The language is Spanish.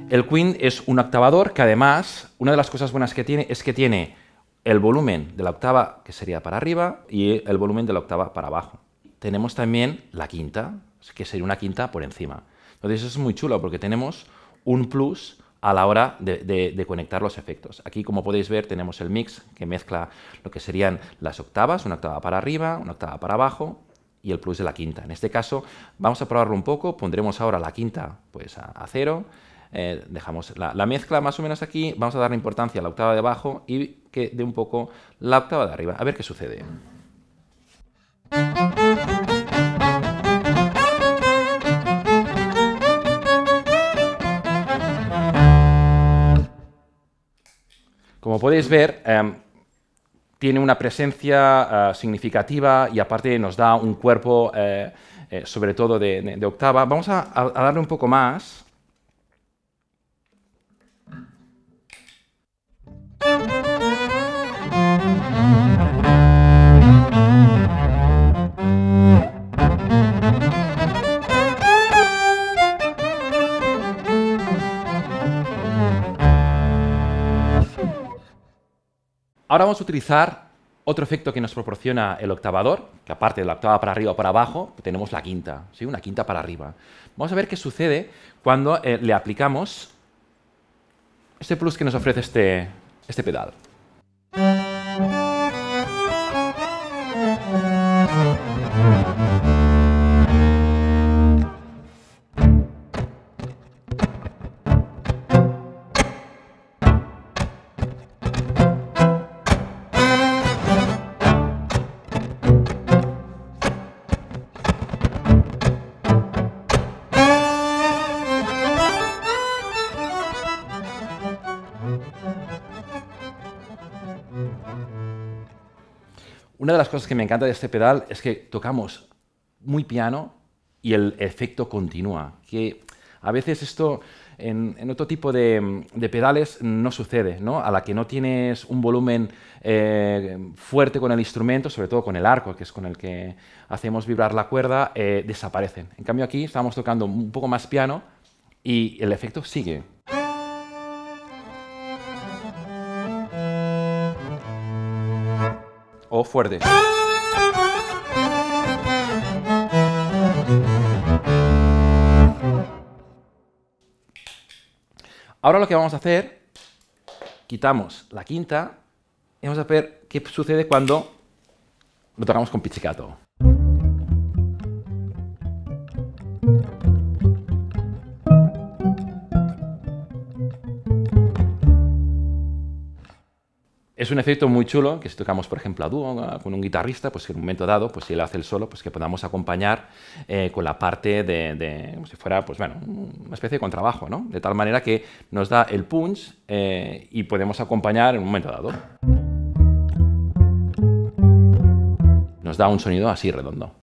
El Queen es un octavador que además, una de las cosas buenas que tiene es que tiene el volumen de la octava que sería para arriba y el volumen de la octava para abajo. Tenemos también la quinta, que sería una quinta por encima. Entonces eso es muy chulo porque tenemos un plus a la hora de conectar los efectos. Aquí, como podéis ver, tenemos el mix que mezcla lo que serían las octavas, una octava para arriba, una octava para abajo y el plus de la quinta. En este caso vamos a probarlo un poco, pondremos ahora la quinta pues a 0, dejamos la mezcla más o menos aquí, vamos a darle importancia a la octava de abajo y que dé un poco la octava de arriba, a ver qué sucede. Como podéis ver, tiene una presencia significativa y aparte nos da un cuerpo, sobre todo de octava. Vamos a darle un poco más. Ahora vamos a utilizar otro efecto que nos proporciona el octavador, que aparte de la octava para arriba o para abajo, tenemos la quinta, ¿sí? Una quinta para arriba. Vamos a ver qué sucede cuando le aplicamos este plus que nos ofrece este pedal. Una de las cosas que me encanta de este pedal es que tocamos muy piano y el efecto continúa, que a veces esto en otro tipo de pedales no sucede, ¿no? A la que no tienes un volumen fuerte con el instrumento, sobre todo con el arco, que es con el que hacemos vibrar la cuerda, desaparecen. En cambio aquí estamos tocando un poco más piano y el efecto sigue. O fuerte. Ahora lo que vamos a hacer, quitamos la quinta y vamos a ver qué sucede cuando lo tocamos con pizzicato. Es un efecto muy chulo, que si tocamos, por ejemplo, a dúo con un guitarrista, pues en un momento dado, pues si él hace el solo, pues que podamos acompañar con la parte como si fuera, pues bueno, una especie de contrabajo, ¿no? De tal manera que nos da el punch y podemos acompañar en un momento dado. Nos da un sonido así redondo.